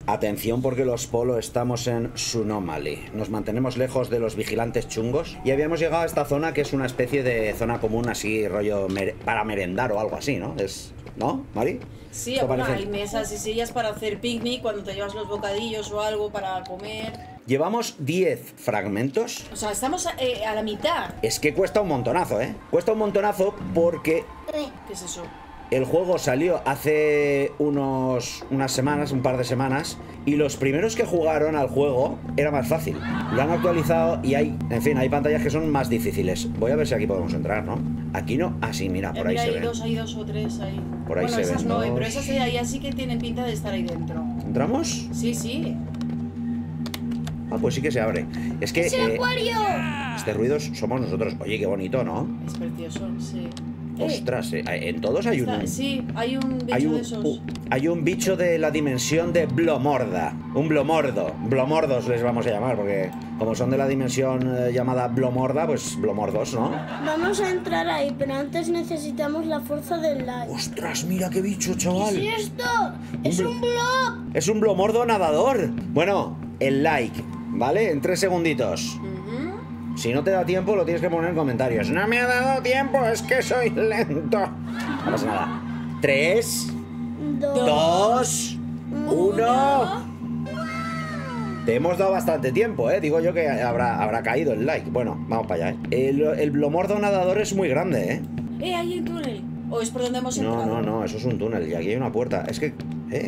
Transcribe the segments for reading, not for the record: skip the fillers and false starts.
Atención porque los Polo estamos en Tsunomali. Nos mantenemos lejos de los vigilantes chungos y habíamos llegado a esta zona que es una especie de zona común así, rollo para merendar o algo así, ¿no? ¿No, Mari? Sí, bueno, hay mesas y sillas para hacer picnic cuando te llevas los bocadillos o algo para comer. Llevamos 10 fragmentos. O sea, estamos a la mitad. Es que cuesta un montonazo, ¿eh? Cuesta un montonazo porque... ¿Qué es eso? El juego salió hace unas semanas, un par de semanas, y los primeros que jugaron al juego era más fácil. Lo han actualizado y hay, en fin, hay pantallas que son más difíciles. Voy a ver si aquí podemos entrar, ¿no? Aquí no. Ah, sí, mira, por ahí se ven. Hay dos o tres ahí. Por ahí se ven. Esas no, pero esas de ahí sí que tienen pinta de estar ahí dentro. ¿Entramos? Sí, sí. Ah, pues sí que se abre. Es que... ¡Es el acuario! Este ruido somos nosotros. Oye, qué bonito, ¿no? Es precioso, sí. Ostras, en todos hay un... Sí, hay un bicho de esos. Hay un bicho de la dimensión de Blomorda. Un Blomordo. Blomordos les vamos a llamar, porque como son de la dimensión llamada Blomorda, pues Blomordos, ¿no? Vamos a entrar ahí, pero antes necesitamos la fuerza del like. ¡Ostras, mira qué bicho, chaval! ¿Qué es esto? ¡Es un blob! ¡Es un Blomordo nadador! Bueno, el like, ¿vale? En 3 segunditos. Si no te da tiempo, lo tienes que poner en comentarios. No me ha dado tiempo, es que soy lento. No pasa nada. 3, 2, 1. Te hemos dado bastante tiempo, ¿eh? Digo yo que habrá caído el like. Bueno, vamos para allá, ¿eh? El Blomordo nadador es muy grande, ¿eh? Hay un túnel. ¿O es por donde hemos entrado? No, eso es un túnel. Y aquí hay una puerta. Es que...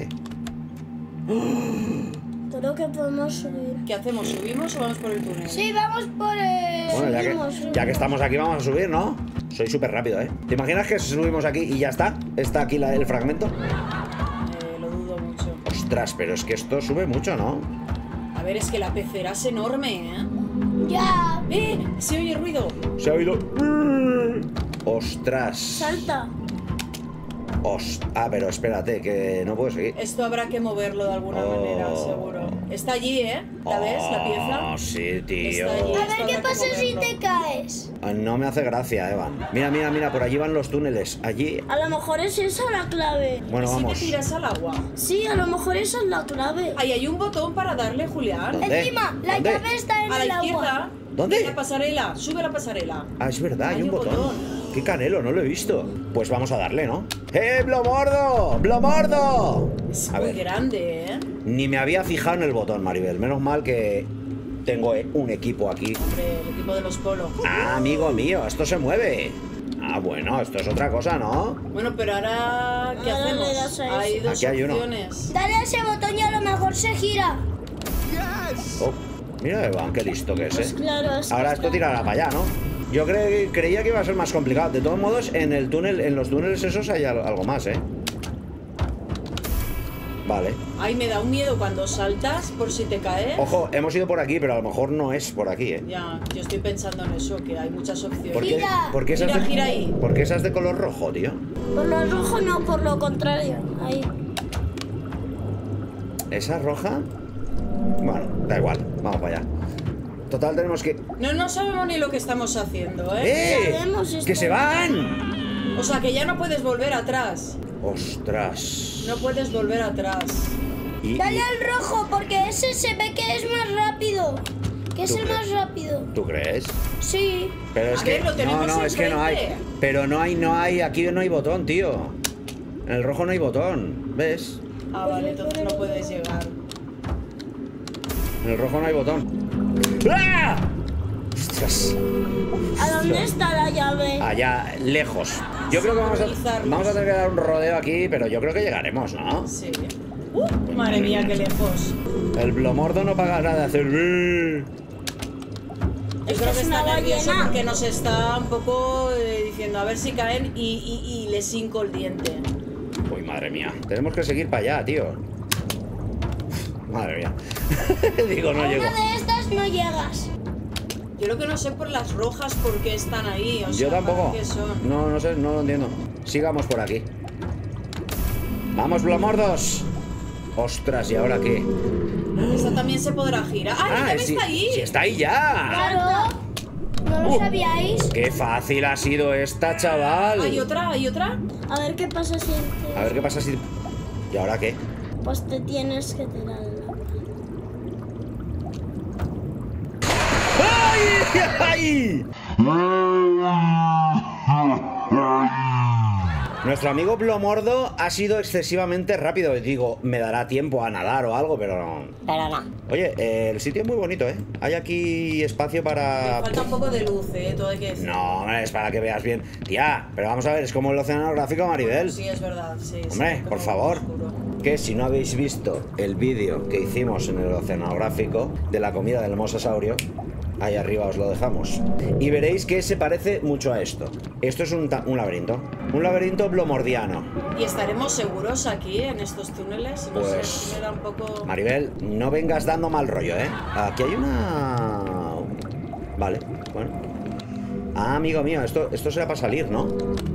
Creo que podemos subir. ¿Qué hacemos? ¿Subimos o vamos por el túnel? Sí, vamos por el... Bueno, ya que estamos aquí, vamos a subir, ¿no? Soy súper rápido, ¿eh? ¿Te imaginas que subimos aquí y ya está? ¿Está aquí el fragmento? Lo dudo mucho. Ostras, pero es que esto sube mucho, ¿no? A ver, es que la pecera es enorme, ¿eh? ¡Ya! Se oye ruido. Se ha oído... ¡Ostras! ¡Salta! Ah, pero espérate, que no puedo seguir. Esto habrá que moverlo de alguna manera, seguro. Está allí, ¿eh? ¿La ves, la pieza? Sí, tío. Está allí, A ver qué pasa si te caes. No me hace gracia, Evan. Mira, por allí van los túneles. Allí... A lo mejor es esa la clave. Bueno, vamos. ¿Y si te tiras al agua? Sí, a lo mejor esa es la clave. Ahí hay un botón para darle, Julián. ¿Dónde? Encima, la llave está en a la el izquierda. agua. ¿Dónde? La pasarela, sube la pasarela. Ah, es verdad, hay un botón. ¡Qué canelo! No lo he visto. Pues vamos a darle, ¿no? ¡Blomordo! ¡Blomordo! Es muy grande, ¿eh? Ni me había fijado en el botón, Maribel. Menos mal que tengo un equipo aquí. Hombre, el equipo de los Polo. Ah, amigo mío, esto se mueve. Ah, bueno, esto es otra cosa, ¿no? Bueno, pero ahora, ¿qué Ahora le das hacemos? a eso. Hay dos Aquí hay uno. opciones. Dale a ese botón y a lo mejor se gira. Oh, mira, Evan, qué listo que es, Pues claro, es que Ahora esto tirará para allá, ¿no? Yo creía que iba a ser más complicado. De todos modos, en los túneles esos hay algo más, ¿eh? Vale. Ay, me da un miedo cuando saltas por si te caes. Ojo, hemos ido por aquí, pero a lo mejor no es por aquí, ¿eh? Ya, yo estoy pensando en eso, que hay muchas opciones. ¿Por qué esas Gira ahí. ¿Por qué esas de color rojo, tío? Por lo rojo no, por lo contrario. Ahí. ¿Esa roja? Bueno, da igual, vamos para allá. Total, tenemos que... No sabemos ni lo que estamos haciendo, ¿eh? Sabemos esto. ¡Que se van! O sea, que ya no puedes volver atrás. ¡Ostras! No puedes volver atrás. Dale al rojo, porque ese se ve que es más rápido. Que es el más rápido. ¿Tú crees? Sí. Pero es A que... ver, lo tenemos No, es que no hay... enfrente. Pero no hay... Aquí no hay botón, tío. En el rojo no hay botón, ¿ves? Ah, vale, entonces no puedes llegar. En el rojo no hay botón. ¡Ah! ¡Ostras! ¿A dónde está la llave? Allá, lejos. Yo creo que vamos a tener que dar un rodeo aquí, pero yo creo que llegaremos, ¿no? Sí. Madre mía, qué lejos. El Blomordo no paga nada de hacer... Yo creo que es está una nervioso ballena. porque nos está un poco diciendo a ver si caen y les hinco el diente. Uy, madre mía. Tenemos que seguir para allá, tío. Madre mía. Digo, no A llego. una de estas no llegas. Yo lo que no sé por las rojas por qué están ahí. O sea, Yo tampoco. ¿para qué son? No sé, no lo entiendo. Sigamos por aquí. ¡Vamos, Blomordos! ¡Ostras! ¿Y ahora qué? Esta también se podrá girar. ¡Ah, también sí, está ahí! sí, está ahí ya! Claro. ¿No lo sabíais? ¡Qué fácil ha sido esta, chaval! ¿Hay otra? ¿Hay otra? A ver qué pasa si... A ver qué pasa si... ¿Y ahora qué? Pues te tienes que tirar el agua. ¡Ay! Nuestro amigo Blomordo ha sido excesivamente rápido. Digo, me dará tiempo a nadar o algo, pero no. Pero no. Oye, el sitio es muy bonito, ¿eh? Hay aquí espacio para... Me falta un poco de luz, todo hay que decir. No, es para que veas bien. Tía, pero vamos a ver, es como el oceanográfico, Maribel. Sí, es verdad, sí. Hombre, sí, por como favor. oscuro. Que si no habéis visto el vídeo que hicimos en el oceanográfico de la comida del mosasaurio, ahí arriba os lo dejamos. Y veréis que se parece mucho a esto. Esto es un laberinto. Un laberinto blomordiano. ¿Y estaremos seguros aquí, en estos túneles? No Pues, sé, me da un poco... Maribel, no vengas dando mal rollo, ¿eh? Aquí hay una... Vale, bueno. Ah, amigo mío, esto será para salir, ¿no?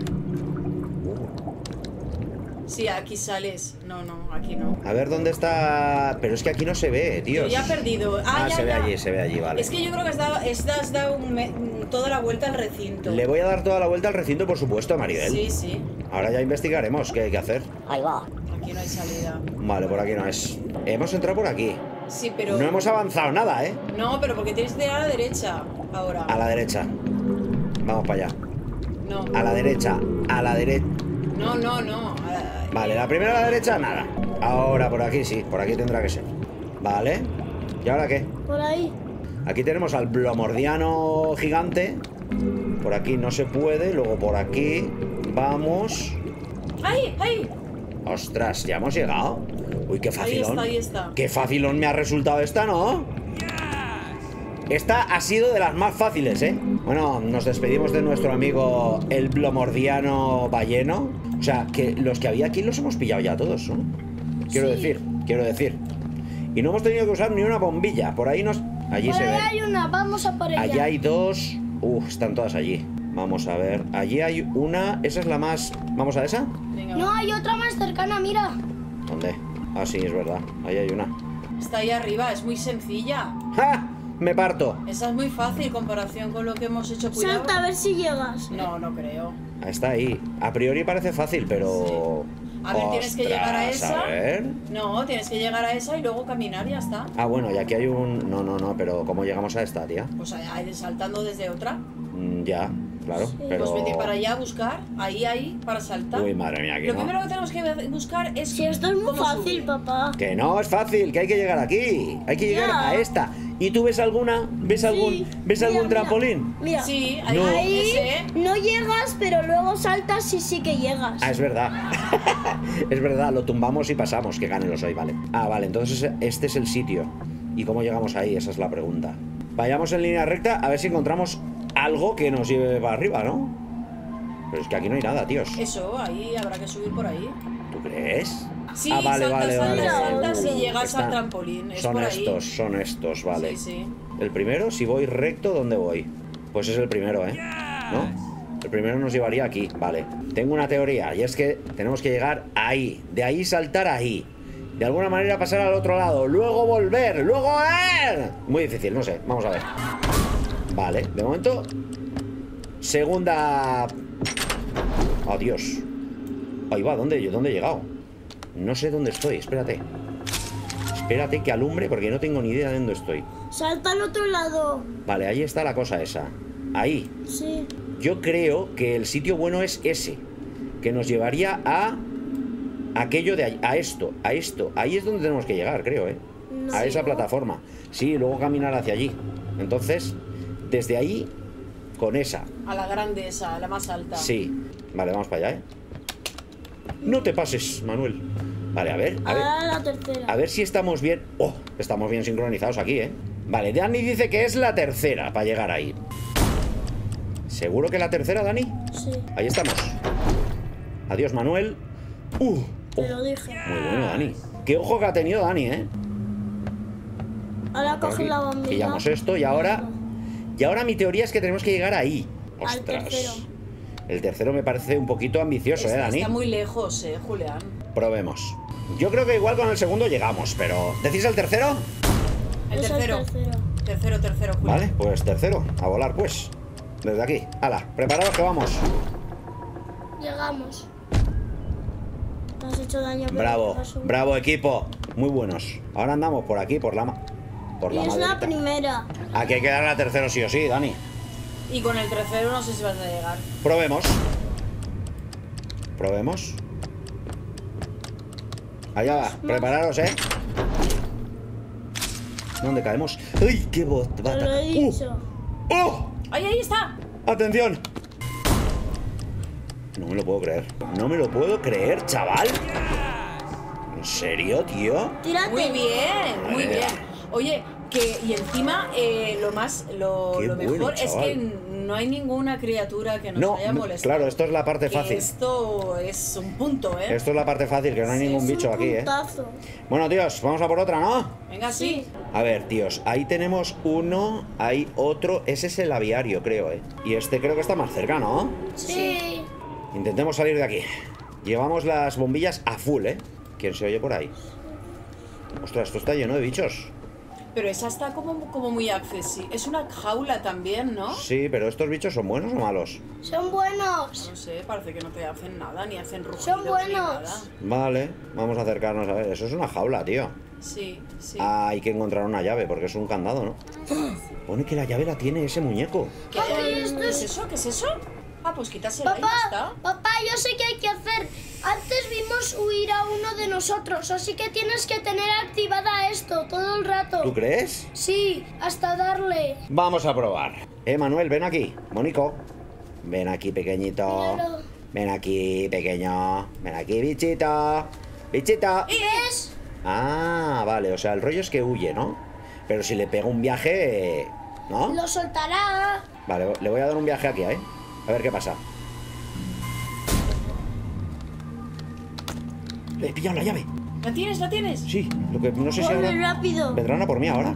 Sí, aquí sales. No, aquí no. A ver dónde está... Pero es que aquí no se ve, tío. Yo ya he perdido. Ah, ya, se ve ya. allí, se ve allí, vale. Es que yo creo que has dado toda la vuelta al recinto. Le voy a dar toda la vuelta al recinto, por supuesto, Maribel. Sí, sí. Ahora ya investigaremos qué hay que hacer. Ahí va. Aquí no hay salida. Vale, por aquí no es. Hemos entrado por aquí. Sí, pero... No hemos avanzado nada, ¿eh? No, pero porque tienes que tirar a la derecha ahora. A la derecha. Vamos para allá. No. A la derecha. A la derecha. No. Vale, la primera a la derecha, nada. Ahora por aquí sí, por aquí tendrá que ser. Vale. ¿Y ahora qué? Por ahí. Aquí tenemos al blomordiano gigante. Por aquí no se puede. Luego por aquí. Vamos. ¡Ay! Ostras, ya hemos llegado. Uy, qué facilón. Ahí está. Qué facilón me ha resultado esta, ¿no? Esta ha sido de las más fáciles, ¿eh? Bueno, nos despedimos de nuestro amigo el blomordiano balleno. O sea, que los que había aquí los hemos pillado ya todos, ¿no? Quiero decir. Y no hemos tenido que usar ni una bombilla. Por ahí nos... Allí Por se ahí ve. hay una, vamos a por ella. Allí hay dos. Están todas allí. Vamos a ver. Allí hay una. Esa es la más... ¿Vamos a esa? Venga, No, va. hay otra más cercana, mira. ¿Dónde? Ah, sí, es verdad. Ahí hay una. Está ahí arriba, es muy sencilla. ¡Ja! Me parto. Esa es muy fácil en comparación con lo que hemos hecho. Cuidado. Salta a ver si llegas. No creo. Está ahí. A priori parece fácil, pero... A ver, tienes que llegar a esa. A ver... No, tienes que llegar a esa y luego caminar, ya está. Ah, bueno, y aquí hay un... No, pero ¿cómo llegamos a esta, tía? Pues ahí, saltando desde otra. Ya, claro, Sí. pero... Pues vete para allá a buscar, ahí, para saltar. Uy, madre mía, que Lo no. primero que tenemos que buscar es... Si esto es muy cómo fácil, subir. papá. Que no, es fácil, que hay que llegar aquí. Hay que llegar Ya. a esta. ¿Y tú ves alguna? ¿Ves algún Mira, algún mira. trampolín? Mira. Sí, ahí, No. Ahí ese. no llegas, pero luego saltas y sí que llegas. Ah, es verdad. Es verdad, lo tumbamos y pasamos. Que gane los hoy, vale. Ah, vale, entonces este es el sitio. ¿Y cómo llegamos ahí? Esa es la pregunta. Vayamos en línea recta a ver si encontramos algo que nos lleve para arriba, ¿no? Pero es que aquí no hay nada, tíos. Eso, ahí habrá que subir por ahí. ¿Tú crees? Sí, Ah, vale, saltas, vale. saltas y llegas Están- al trampolín. Es Son por ahí. son estos, vale. Sí, sí. El primero, si voy recto, ¿dónde voy? Pues es el primero, ¿eh? ¿No? El primero nos llevaría aquí, vale. Tengo una teoría, y es que tenemos que llegar ahí. De ahí saltar ahí. De alguna manera pasar al otro lado. Luego volver. Luego... Muy difícil, no sé. Vamos a ver. Vale, de momento... Segunda... Adiós. Ahí va, ¿dónde he llegado? No sé dónde estoy, espérate. Espérate que alumbre porque no tengo ni idea de dónde estoy. Salta al otro lado. Vale, ahí está la cosa esa. Ahí. Sí. Yo creo que el sitio bueno es ese. Que nos llevaría a... Aquello de ahí, a esto. Ahí es donde tenemos que llegar, creo, ¿eh? No. A esa plataforma. Sí, y luego caminar hacia allí. Entonces, desde ahí, con esa. A la grande esa, a la más alta. Sí. Vale, vamos para allá, ¿eh? No te pases, Manuel. Vale, a ver. Ahora la tercera. A ver si estamos bien... ¡Oh! Estamos bien sincronizados aquí, ¿eh? Vale, Dani dice que es la tercera para llegar ahí. ¿Seguro que la tercera, Dani? Sí, Ahí estamos. Adiós, Manuel. te lo dije. Muy bueno, Dani. Qué ojo que ha tenido Dani, ¿eh? Ahora Por coge aquí. la bombilla. Pillamos esto y ahora... Y ahora mi teoría es que tenemos que llegar ahí. Al Ostras. tercero. El tercero me parece un poquito ambicioso, Dani? Está muy lejos, Julián. Probemos. Yo creo que igual con el segundo llegamos, pero... ¿Decís el tercero? El Es tercero. Tercero, Julián. Vale, pues tercero. A volar, pues. Desde aquí. Hala, preparados que vamos. Llegamos. Me has hecho daño. pero Bravo, me paso. bravo equipo. Muy buenos. Ahora andamos por aquí, por la Y es la maderita. primera. Aquí hay que darle a tercero sí o sí, Dani. Y con el tercero no sé si vas a llegar. Probemos. Probemos. Allá va, prepararos, ¿Dónde caemos? ¡Ay, qué bot! Te lo he dicho. ¡Oh! ¡Ay, ahí está! ¡Atención! No me lo puedo creer. No me lo puedo creer, chaval. ¿En serio, tío? Tírate. Muy bien, muy Madre bien. mía. Oye, que y encima lo Qué mejor bueno, es chaval. que no hay ninguna criatura que nos No, haya molestado. claro, esto es la parte Que fácil. Esto es un punto, ¿eh? Esto es la parte fácil, que no hay Sí, ningún Es bicho un aquí, puntazo. Bueno, tíos, vamos a por otra, ¿no? Venga, sí. A ver, tíos, ahí tenemos uno, hay otro. Ese es el aviario, creo, Y este creo que está más cerca, ¿no? Sí. Intentemos salir de aquí. Llevamos las bombillas a full, ¿Quién se oye por ahí? Ostras, esto está lleno de bichos. Pero esa está como muy accesible. Es una jaula también, ¿no? Sí, pero ¿estos bichos son buenos o malos? Son buenos. No sé, parece que no te hacen nada, ni hacen rugidos Son ni buenos. nada. Vale, vamos a acercarnos a ver. Eso es una jaula, tío. Sí, sí. Hay que encontrar una llave, porque es un candado, ¿no? Pone que la llave la tiene ese muñeco. ¿Qué, ¿Qué es eso? ¿Qué es eso? Ah, pues quítasela y ya está. Papá, yo sé qué hay que hacer. Antes vimos huir a uno de nosotros, así que tienes que tener activada esto todo el rato. ¿Tú crees? Sí, hasta darle. Vamos a probar. Manuel, ven aquí. Mónico. Ven aquí, pequeñito. Míralo. Ven aquí, pequeño. Ven aquí, bichito. Bichito. ¿Ves? Ah, vale. O sea, el rollo es que huye, ¿no? Pero si le pego un viaje... ¿No? Lo soltará. Vale, le voy a dar un viaje aquí, A ver qué pasa. Le he pillado la llave. ¿La tienes? ¿La tienes? Sí, lo que no sé si Corre ahora... rápido. ¿Vendrán a por mí ahora?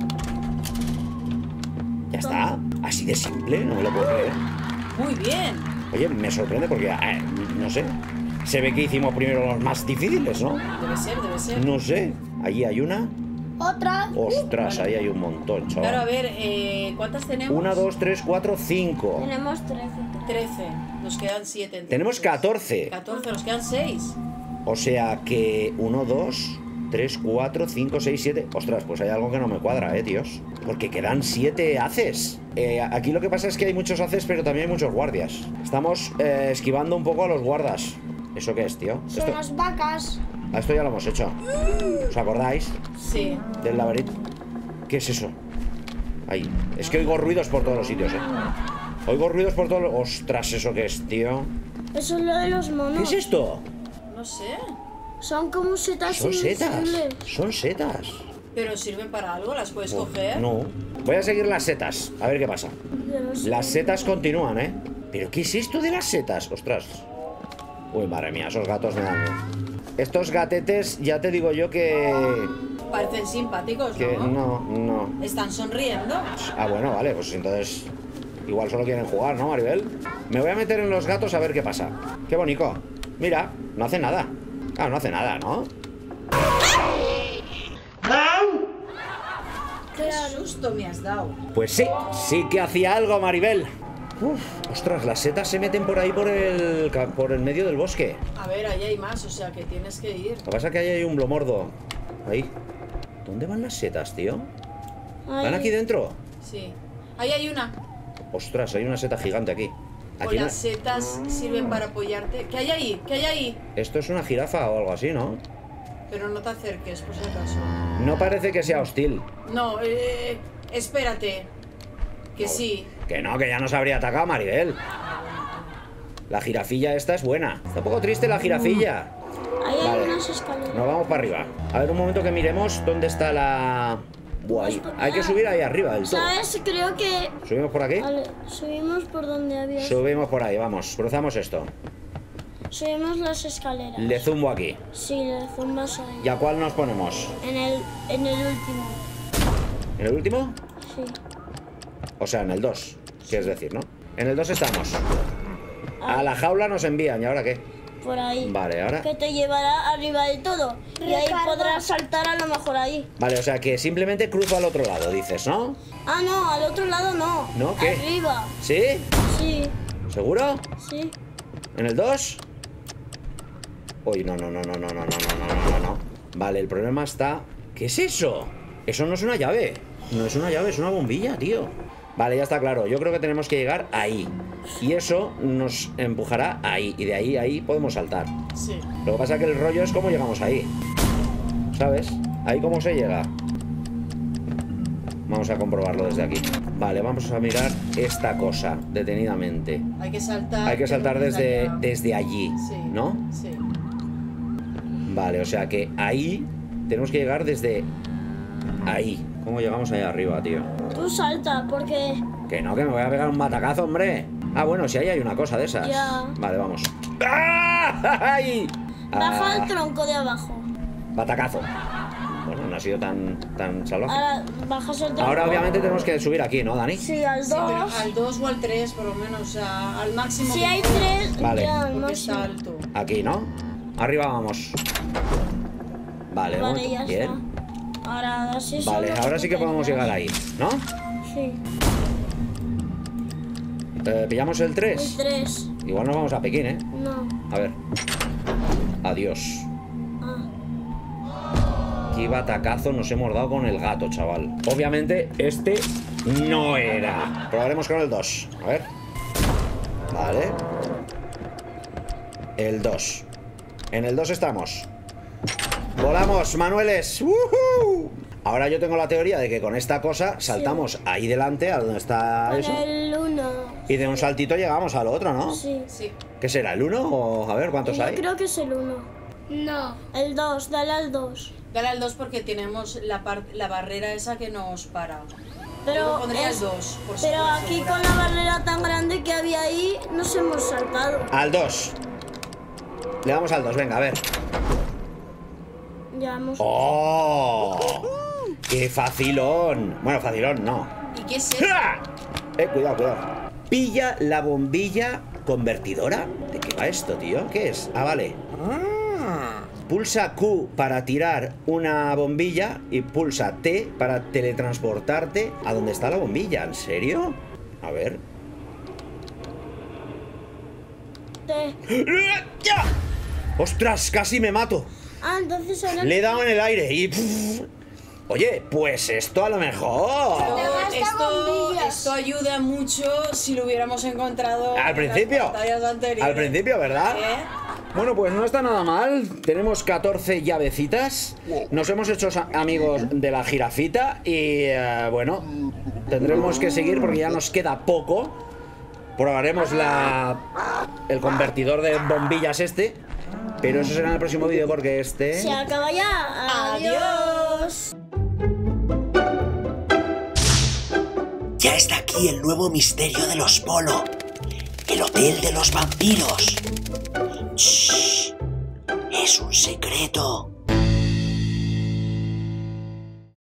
Ya está. Así de simple, no me lo puedo creer. Muy bien. Oye, me sorprende porque, no sé. Se ve que hicimos primero los más difíciles, ¿no? Debe ser, debe ser. No sé. Allí hay una. Otra. Ostras, Vale. ahí hay un montón, Claro, a chaval. ver, ¿cuántas tenemos? 1, 2, 3, 4, 5. Tenemos 13. 13. Nos quedan 7. Tenemos 14. 14, nos quedan 6. O sea que 1, 2, 3, 4, 5, 6, 7. Ostras, pues hay algo que no me cuadra, tíos. Porque quedan 7 haces. Aquí lo que pasa es que hay muchos haces, pero también hay muchos guardias. Estamos esquivando un poco a los guardas. ¿Eso qué es, tío? Son las vacas. Esto ya lo hemos hecho. ¿Os acordáis Sí. del laberinto? ¿Qué es eso? Ahí. Es que oigo ruidos por todos los sitios, Oigo ruidos por todos los... Ostras, ¿eso qué es, tío? Eso es lo de los monos. ¿Qué es esto? No sé. Son como setas Son setas. invisibles. Son setas. ¿Pero sirven para algo? ¿Las puedes coger? No. Voy a seguir las setas. A ver qué pasa. Yo no sé. Las setas continúan, ¿Pero qué es esto de las setas? Ostras. Uy, madre mía, esos gatos me dan miedo. Estos gatetes, ya te digo yo que... Parecen simpáticos, Que ¿no? no. Están sonriendo. Ah, bueno, vale, pues entonces... Igual solo quieren jugar, ¿no, Maribel? Me voy a meter en los gatos a ver qué pasa. Qué bonito. Mira, no hace nada. Ah, no hace nada, ¿no? ¡Qué susto me has dado! Pues sí, sí que hacía algo, Maribel. Uf, ostras, las setas se meten por ahí por el medio del bosque. A ver, ahí hay más, o sea que tienes que ir. Lo que pasa es que ahí hay un blomordo. Ahí. ¿Dónde van las setas, tío? Ay, ¿Van aquí dentro? Sí. Ahí hay una. Ostras, hay una seta gigante aquí. O Aquí no- las setas sirven para apoyarte. ¿Qué hay ahí? ¿Qué hay ahí? Esto es una jirafa o algo así, ¿no? Pero no te acerques, por si acaso. No parece que sea hostil. No, espérate. Que sí. Que no, que ya nos habría atacado, Maribel. La jirafilla esta es buena. Está un poco triste la jirafilla. ahí hay Vale. unas escaleras. Nos vamos para arriba. A ver un momento que miremos dónde está la... Buah, ahí. Hay que subir ahí arriba del todo. ¿Sabes? Creo que... ¿Subimos por aquí? Vale, subimos por donde había... Subimos por ahí, vamos. Cruzamos esto. Subimos las escaleras. Le zumbo aquí. Sí, le zumbas ahí. ¿Y a cuál nos ponemos? En el último. ¿En el último? Sí. O sea, en el 2. Quieres decir, ¿no? En el 2 estamos. A la jaula nos envían. ¿Y ahora qué? Por ahí. Vale, ahora... Que te llevará arriba de todo. Y ahí podrás saltar a lo mejor ahí. Vale, o sea que simplemente cruzo al otro lado, dices, ¿no? Ah, no, al otro lado no. ¿No? ¿Qué? Arriba. ¿Sí? Sí, ¿Seguro? sí. ¿En el 2? Uy, no. Vale, el problema está... ¿Qué es eso? Eso no es una llave. No es una llave, es una bombilla, tío. Vale, ya está claro. Yo creo que tenemos que llegar ahí. Y eso nos empujará ahí. Y de ahí a ahí podemos saltar. Sí. Lo que pasa es que el rollo es cómo llegamos ahí. ¿Sabes? Ahí cómo se llega. Vamos a comprobarlo desde aquí. Vale, vamos a mirar esta cosa detenidamente. Hay que saltar. Hay que saltar desde allí, Sí. ¿no? Sí. Vale, o sea que ahí tenemos que llegar desde ahí. ¿Cómo llegamos ahí arriba, tío? Tú salta, porque... Que no, que me voy a pegar un batacazo, hombre. Ah, bueno, si ahí hay una cosa de esas. Ya. Vale, vamos. ¡Ah! ¡Ay! Baja el tronco de abajo. Batacazo. Bueno, no ha sido tan salvaje. Ahora bajas el tronco. Ahora obviamente tenemos que subir aquí, ¿no, Dani? Sí, al Sí, pero 2. al 2 o al 3, por lo menos, o sea, al máximo. Si que hay puedas, 3, Vale. ya al porque máximo. está alto. Aquí, ¿no? Arriba vamos. Vale, Vale, ya bien. está. Ahora así solo Vale, ahora sí que podemos llegar ahí, ¿no? Sí. ¿Pillamos el 3? El 3. Igual nos vamos a Pekín, ¿eh? No. A ver. Adiós. Ah. Qué batacazo nos hemos dado con el gato, chaval. Obviamente, este no era. Probaremos con el 2. A ver. Vale. El 2. En el 2 estamos. Volamos, Manueles. ¡Woohoo! Ahora yo tengo la teoría de que con esta cosa saltamos ahí delante, a donde está Con eso. el 1. Y de un saltito llegamos al otro, ¿no? Sí. Sí. ¿Qué será? ¿El 1? O a ver, ¿cuántos Yo hay? creo que es el 1. No. El 2, dale al 2. Dale al 2 porque tenemos la barrera esa que nos para. Pero, Yo pondría el 2. pero aquí con la barrera tan grande que había ahí, nos hemos saltado. Al 2. Le damos al 2, venga, a ver. Ya hemos... ¡Oh! ¡Qué facilón! Bueno, facilón no. ¿Y qué es eso? ¡Ja! Cuidado. Pilla la bombilla convertidora. ¿De qué va esto, tío? ¿Qué es? Ah, vale. Pulsa Q para tirar una bombilla y pulsa T para teletransportarte a donde está la bombilla. ¿En serio? A ver. ¡Ya! ¡Ostras! Casi me mato. Ah, entonces ahora... Le he dado en el aire y... Oye, pues esto a lo mejor... Esto ayuda mucho si lo hubiéramos encontrado Al en principio. las batallas anteriores. Al principio, ¿verdad? Bueno, pues no está nada mal. Tenemos 14 llavecitas. Nos hemos hecho amigos de la jirafita. Y bueno, tendremos que seguir porque ya nos queda poco. Probaremos el convertidor de bombillas este. Pero eso será en el próximo vídeo porque este... Se acaba ya. Adiós. Ya está aquí el nuevo misterio de los Polo. El hotel de los vampiros. Shh, es un secreto.